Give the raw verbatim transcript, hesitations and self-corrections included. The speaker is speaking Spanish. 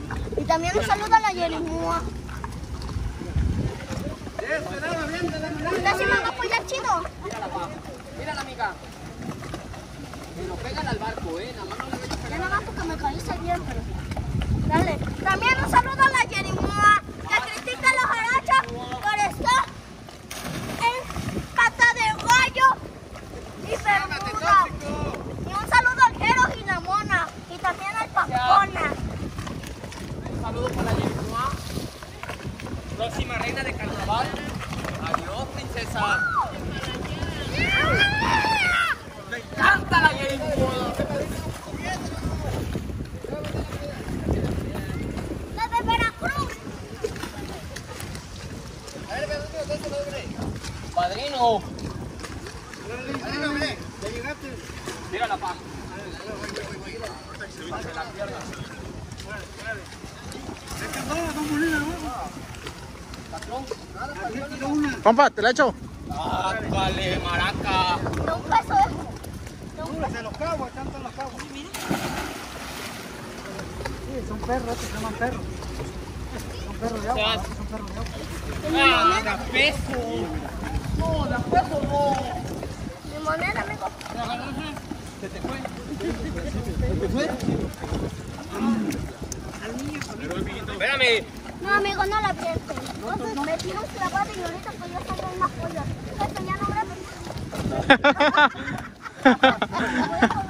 Y también un saludo a la Yerimúa. ¿Ustedes sí me van a apoyar, chido? Mírala, pa. Mírala, amiga. Que nos pegan al barco, eh. Nada más no le vayas a pegar. Ya nada más porque me caíste bien, pero... Dale. También un saludo a la Yerimúa, que critica a los jarachas por estar en pata de gallo y bermuda. Y un saludo al Jero y la Mona. Y también al Papona. Un saludo para la Yerimúa. Próxima reina de carnaval. Adiós, princesa. Me encanta la Yerimúa. La de Veracruz. Padrino. ¿Ya llegaste? Mírala, pa. Compa, ¿te la echo? Ah, vale, maraca. De un peso, ¿eh? De los cabos, están todos los cabos. Sí, son perros, estos se llaman perros. Son perros de agua, son perros de agua. Ah, da peso. No, da peso no. Mi moneda, amigo. Se te fue. ¿Se te fue? Espérame. No, amigo, no la pienses. Entonces me tiro un clavado y ahorita pues ya salgo en la joya. Eso ya no grabé.